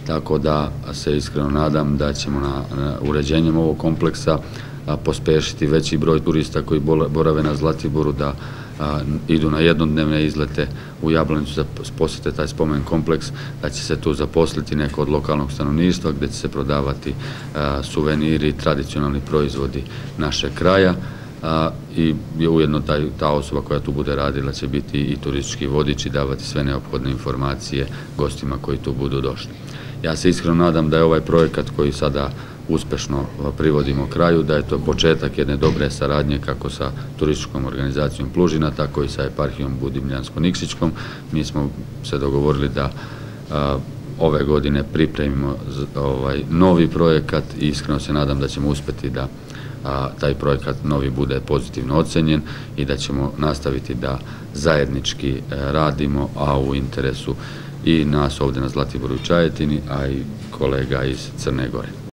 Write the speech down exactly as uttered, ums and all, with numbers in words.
tako da se iskreno nadam da ćemo na uređenjem ovog kompleksa pospešiti veći broj turista koji borave na Zlatiboru, da idu na jednodnevne izlete u Jablanicu da posete taj spomen kompleks, da će se tu zaposliti neko od lokalnog stanovništva gde će se prodavati suveniri, tradicionalni proizvodi našeg kraja i ujedno ta osoba koja tu bude radila će biti i turistički vodič i davati sve neophodne informacije gostima koji tu budu došli. Ja se iskreno nadam da je ovaj projekat koji sada uspešno privodimo kraju, da je to početak jedne dobre saradnje kako sa turističkom organizacijom Plužina, tako i sa eparhijom Budimljansko-Nikšićkom. Mi smo se dogovorili da ove godine pripremimo novi projekat i iskreno se nadam da ćemo uspeti da taj projekat novi bude pozitivno ocenjen i da ćemo nastaviti da zajednički radimo, a u interesu i nas ovde na Zlatiboru i Čajetini, a i kolega iz Crne Gore.